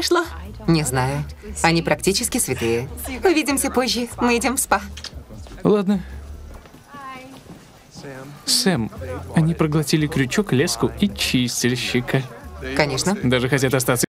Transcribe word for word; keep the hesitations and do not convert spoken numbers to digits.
произошло? Не знаю. Они практически святые. Увидимся позже. Мы идем в спа. Ладно. Сэм, они проглотили крючок, леску и чистильщика. Конечно. Даже хотят остаться